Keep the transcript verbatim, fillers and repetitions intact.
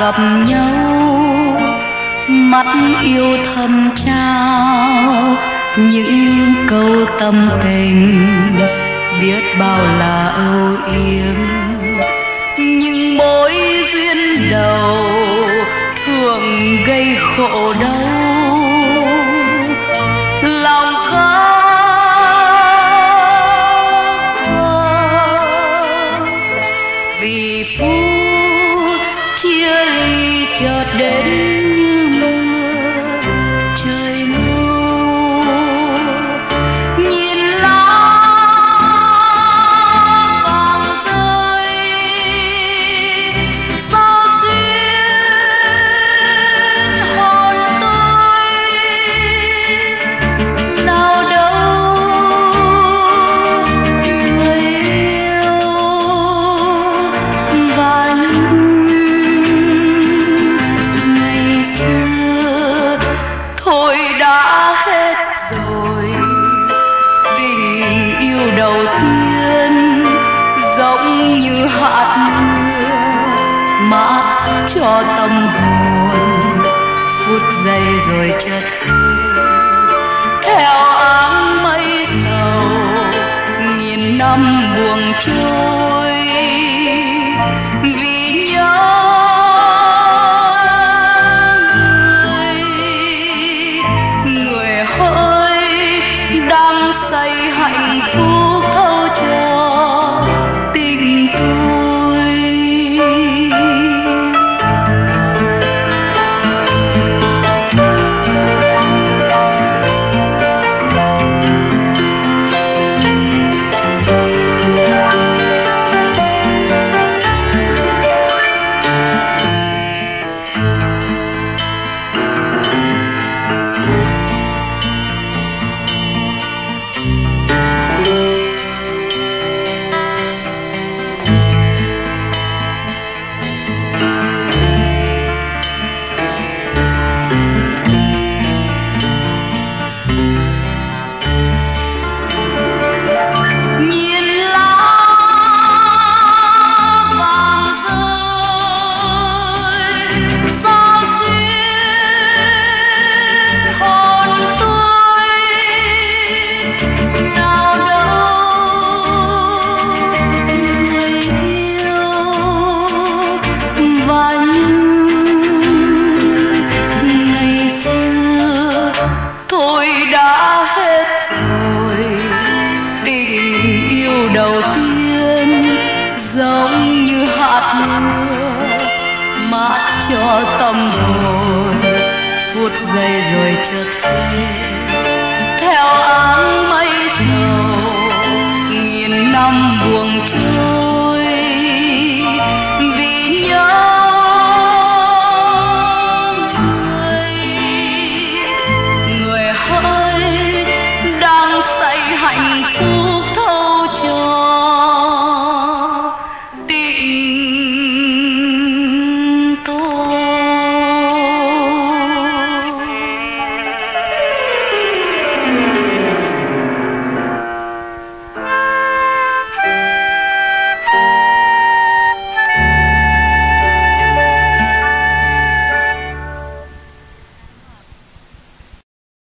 gặp nhau, mắt yêu thầm trao những câu tâm tình, biết bao là âu yếm. Nhưng mỗi duyên đầu thường gây khổ đau, lòng khóc thầm vì phút chia ly chợt đến như mưa trời mưa. Nhìn lá vàng rơi sao xuyên hồn tôi, nào đâu người yêu và ngày xưa thôi đã hết rồi. Tình yêu đầu tiên giống như hạt mưa mát cho tâm hồn, phút giây rồi chợt thôi theo áng mây sầu, nghìn năm buông trôi vì nhớ người. Người hỡi đang say hạnh phúc thâu cho tình tôi. Nhìn lá vàng rơi sao xuyên hồn tôi, nào đâu người yêu và ngày xưa thôi đã hết rồi. Tình yêu đầu tiên giống như hạt mưa mát cho tâm hồn, phút giây rồi chợt